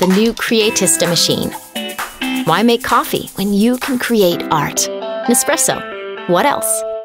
the new Creatista machine. Why make coffee when you can create art? Nespresso. What else?